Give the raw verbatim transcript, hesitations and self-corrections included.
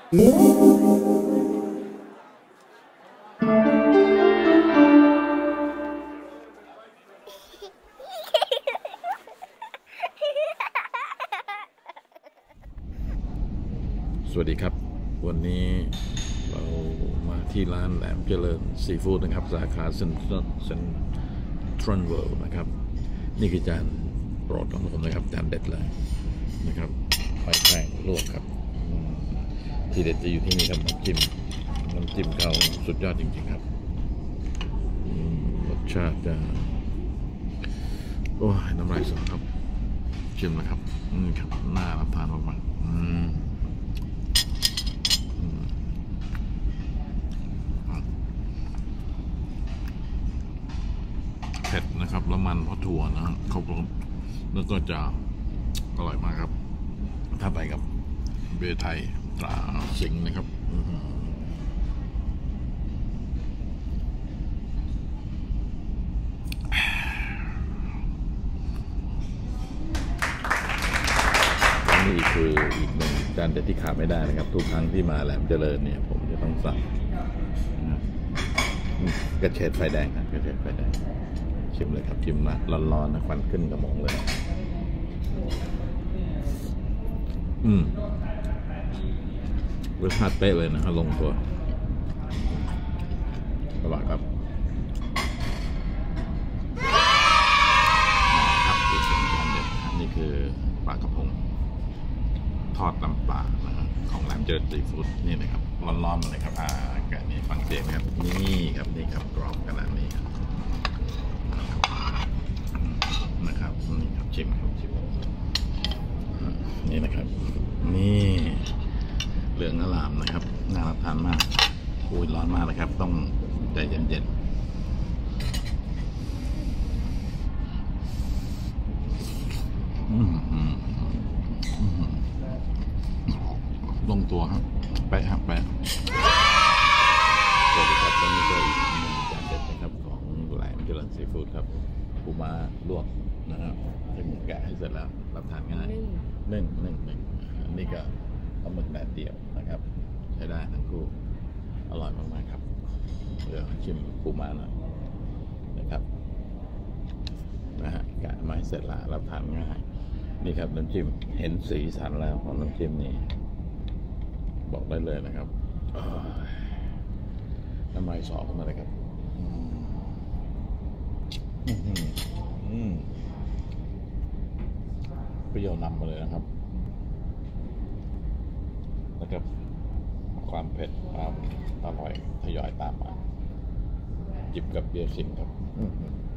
สวัสดีครับวันนี้เรามาที่ร้านแหลมเจริญซีฟู้ดนะครับสาขาเซ็นเซ็นทรัลเวิลด์นะครับนี่คือจานโปรดของผมนะครับจานเด็ดเลยนะครับหอยแครงลวกครับที่เด็ดจะอยู่ที่นี่ครับน้ำจิ้มน้ำจิ้มเขาสุดยอดจริงๆครับรสชาติจะโอ้ยน้ำลายสอครับชิมนะครับนี่ครับน่ารับทานมากๆอืมเผ็ดนะครับแล้วมันเพราะถั่วนะเขาแล้วก็จะอร่อยมากครับถ้าไปกับเบียร์ไทยตราสิงห์นะครับนี่คืออีกหนึ่งจานเด็ดที่ขาดไม่ได้นะครับทุกครั้งที่มาแหลมเจริญเนี่ยผมจะต้องสั่งกระเฉดไฟแดงครับกระเฉดไฟแดงชิมเลยครับชิมนะร้อนๆนะควันขึ้นกระหม่อมเลยอืมรสชาติเป๊ะเลยนะฮะลงตัวอร่อยครับครับอีกหนึ่งจานเด็ดนี่คือปลากระพงทอดน้ำปลานะฮะของร้านเจริญซีฟู้ดนี่นะครับร้อนๆมาเลยครับอ่าแกนี่ฟังเสียงนะครับนี่ครับนี่ครับกรอบขนาดนี้นะครับนี่ครับชิมครับชิมนี่นะครับนี่เหลืองอลามนะครับน่ารับทานมากอุ้ยร้อนมากเลยครับต้องใจเย็นๆลงตัวครับไปครับไปสวัสดีครับวันนี้ก็อีกหนึ่งจานเด็ดนะครับของแหลมเจริญซีฟู้ดครับปูม้าลวกนะครับที่หมูแกะให้เสร็จแล้วรับทานง่ายหนึ่งหนึ่งหนึ่งอันนี้ก็ปลาหมึกแดดเดียวนะครับใช้ได้ทั้งคู่อร่อยมากๆครับเดี๋ยวชิมปูม้าหน่อยนะครับนะฮะแกะมาให้เสร็จแล้วรับทานง่ายนี่ครับน้ำจิ้มเห็นสีสันแล้วของน้ำจิ้มนี่บอกได้เลยนะครับน้ำลายสอขึ้นมาเลยครับเปรี้ยวนำมาเลยนะครับแล้วก็ความเผ็ดความอร่อยทยอยตามมาจิบกับเบียร์สิงห์ครับ